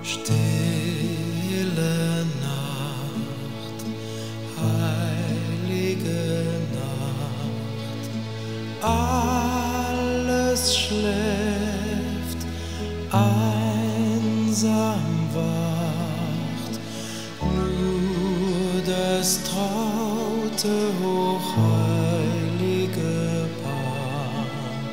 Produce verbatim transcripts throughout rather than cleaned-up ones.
Stille Nacht, heilige Nacht, alles schläft, einsam wacht, nur das traute, hochheilige Paar,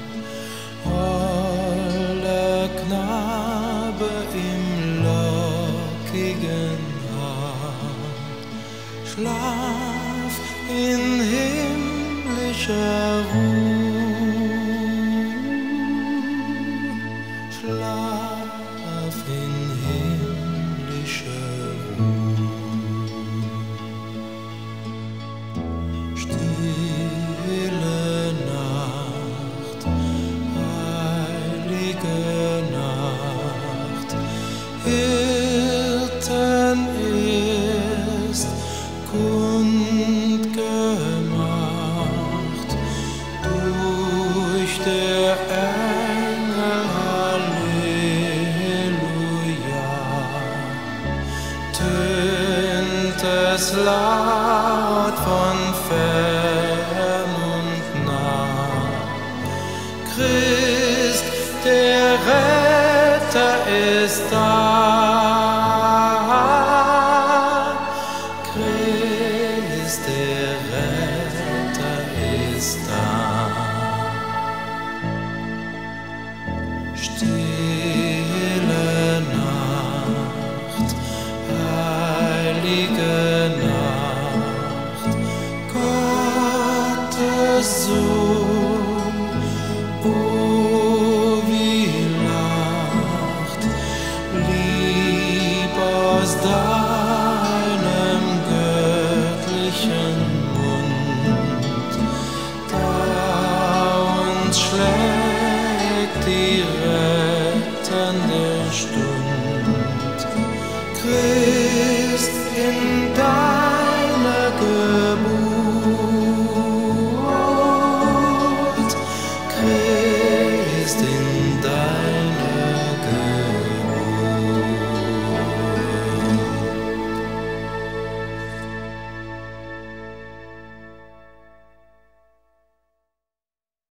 holder Knabe im lockigen Haar, schlaf in himmlischer Ruhe, schlaf in himmlischer Ruhe. Stille Nacht, heilige Nacht, Hirten ist kund gemacht durch der Engel Halleluja, tönt es laut von fern und nah. Christ, der Retter ist da. Christ, der Retter ist da. Stille Nacht, heilige Nacht, Gottes Sohn, oh wie lacht, lieb aus deinem göttlichen Mund, da uns schlägt die rettende Stunde.